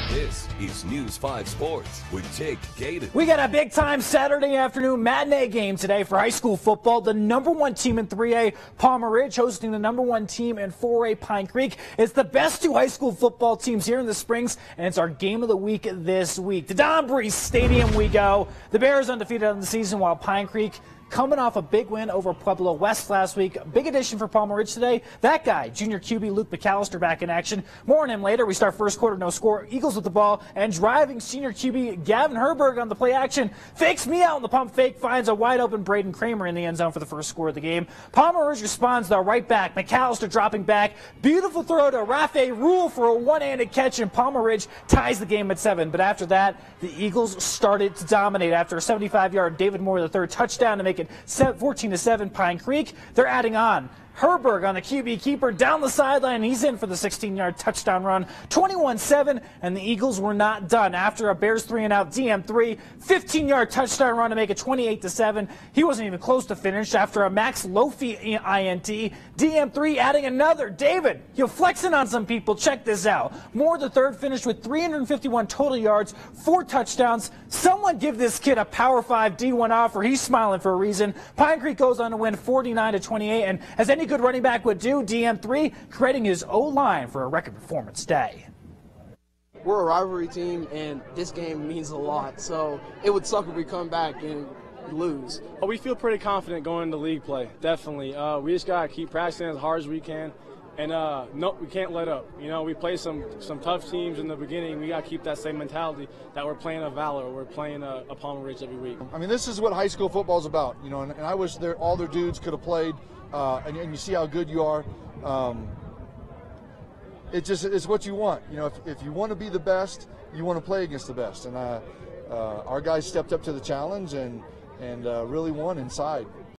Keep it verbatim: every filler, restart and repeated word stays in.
This is News five Sports with Jake Gaden. We got a big-time Saturday afternoon matinee game today for high school football. The number one team in three A, Palmer Ridge, hosting the number one team in four A, Pine Creek. It's the best two high school football teams here in the Springs, and it's our game of the week this week. To Don Breeze Stadium we go. The Bears undefeated on the season, while Pine Creek coming off a big win over Pueblo West last week. Big addition for Palmer Ridge today. That guy, junior Q B Luke McAllister, back in action. More on him later. We start first quarter, no score. Eagles with the ball, and driving senior Q B Gavin Herberg on the play action. Fakes me out in the pump fake, finds a wide open Braden Kramer in the end zone for the first score of the game. Palmer Ridge responds, though, right back. McAllister dropping back. Beautiful throw to Rafe Rule for a one-handed catch, and Palmer Ridge ties the game at seven. But after that, the Eagles started to dominate. After a seventy-five yard David Moore the third touchdown to make it fourteen to seven Pine Creek, they're adding on. Herberg on the Q B keeper down the sideline. He's in for the sixteen yard touchdown run. twenty-one seven, and the Eagles were not done. After a Bears three and out, D M three, fifteen yard touchdown run to make it twenty-eight to seven. He wasn't even close to finish. After a Max Lofi I N T, D M three adding another. David, you're flexing on some people. Check this out. Moore the third finished with three hundred fifty-one total yards, four touchdowns. Someone give this kid a Power five D one offer. He's smiling for a reason. Pine Creek goes on to win forty-nine to twenty-eight, and as any good running back would do, D M three creating his O-line for a record performance day. We're a rivalry team, and this game means a lot, so it would suck if we come back and lose. We feel pretty confident going into league play, definitely. Uh, we just got to keep practicing as hard as we can, and uh, no, we can't let up. You know, we play some, some tough teams in the beginning. We got to keep that same mentality that we're playing a Valor, we're playing a, a Palmer Ridge every week. I mean, this is what high school football is about, you know, and, and I wish there, all their dudes could have played. Uh, and, and you see how good you are. Um, it just it's what you want. You know, if, if you want to be the best, you want to play against the best. And uh, uh, our guys stepped up to the challenge and and uh, really won inside.